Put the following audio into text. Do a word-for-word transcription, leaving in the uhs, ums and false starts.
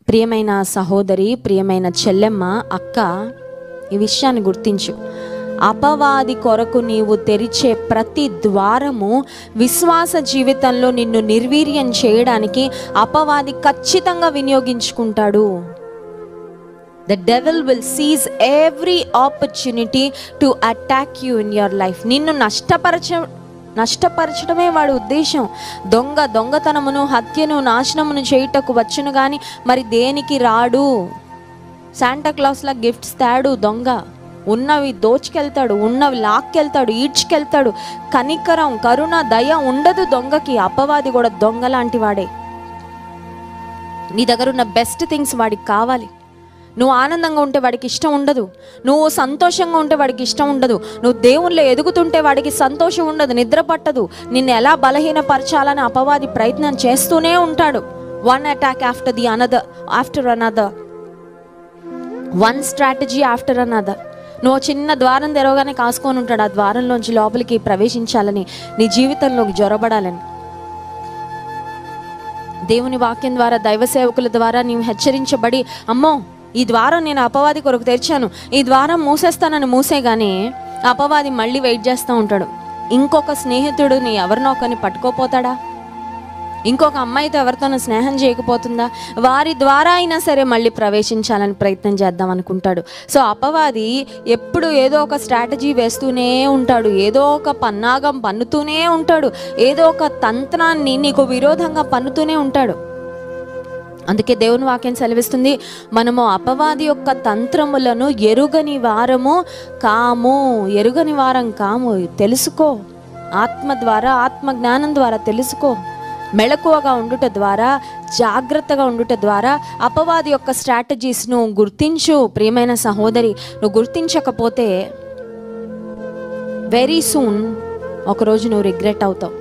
ప్రియమైన సహోదరి, ప్రియమైన చెల్లెమ్మ, అక్క, ఈ విషయాన్ని గుర్తించు. అపవాది కొరకు నీవు తెరిచే ప్రతి ద్వారము విశ్వాస జీవితంలో నిన్ను నిర్వీర్యం చేయడానికి అపవాది ఖచ్చితంగా వినియోగించుకుంటాడు. The devil will seize every opportunity to attack you in your life. నిన్ను నష్టపరచ నష్టపరచడమే వాడి ఉద్దేశం. దొంగ దొంగతనమును, హత్యను, నాశనమును చేయుటకు వచ్చును కానీ మరి దేనికి రాడు. శాంటా క్లాస్లా గిఫ్ట్స్ తాడు దొంగ. ఉన్నవి దోచుకెళ్తాడు, ఉన్నవి లాక్కెళ్తాడు, ఈడ్చుకెళ్తాడు. కనికరం, కరుణ, దయ ఉండదు దొంగకి. అపవాది కూడా దొంగ లాంటి వాడే. నీ దగ్గర ఉన్న బెస్ట్ థింగ్స్ వాడికి కావాలి. నువ్వు ఆనందంగా ఉంటే వాడికి ఇష్టం ఉండదు. నువ్వు సంతోషంగా ఉంటే వాడికి ఇష్టం ఉండదు. నువ్వు దేవుళ్ళో ఎదుగుతుంటే వాడికి సంతోషం ఉండదు, నిద్ర పట్టదు. నిన్ను ఎలా బలహీనపరచాలని అపవాది ప్రయత్నం చేస్తూనే ఉంటాడు. One attack after the another after another one strategy after another. నువ్వు చిన్న ద్వారం తెరవగానే కాసుకొని ఉంటాడు ఆ ద్వారంలోంచి లోపలికి ప్రవేశించాలని, నీ జీవితంలోకి జొరబడాలని. దేవుని వాక్యం ద్వారా, దైవ సేవకుల ద్వారా నీవు హెచ్చరించబడి, అమ్మో ఈ ద్వారం నేను అపవాది కొరకు తెరిచాను, ఈ ద్వారం మూసేస్తానని మూసేగానే అపవాది మళ్ళీ వెయిట్ చేస్తూ ఉంటాడు. ఇంకొక స్నేహితుడిని ఎవరినో ఒకరిని పట్టుకోపోతాడా? ఇంకొక అమ్మాయితో ఎవరితోనో స్నేహం చేయకపోతుందా? వారి ద్వారా అయినా సరే మళ్ళీ ప్రవేశించాలని ప్రయత్నం చేద్దాం అనుకుంటాడు. సో అపవాది ఎప్పుడు ఏదో ఒక స్ట్రాటజీ వేస్తూనే ఉంటాడు, ఏదో ఒక పన్నాగం పన్నుతూనే ఉంటాడు, ఏదో ఒక తంత్రాన్ని నీకు విరోధంగా పన్నుతూనే ఉంటాడు. అందుకే దేవుని వాక్యం సెలవిస్తుంది, మనము అపవాది యొక్క తంత్రములను ఎరుగని వారము కాము. ఎరుగని వారం కాము. తెలుసుకో, ఆత్మ ద్వారా, ఆత్మ జ్ఞానం ద్వారా తెలుసుకో. మెళకువగా ఉండుట ద్వారా, జాగ్రత్తగా ఉండుట ద్వారా అపవాది యొక్క స్ట్రాటజీస్ను గుర్తించు. ప్రియమైన సహోదరి, నువ్వు గుర్తించకపోతే వెరీ సూన్ ఒకరోజు నువ్వు రిగ్రెట్ అవుతావు.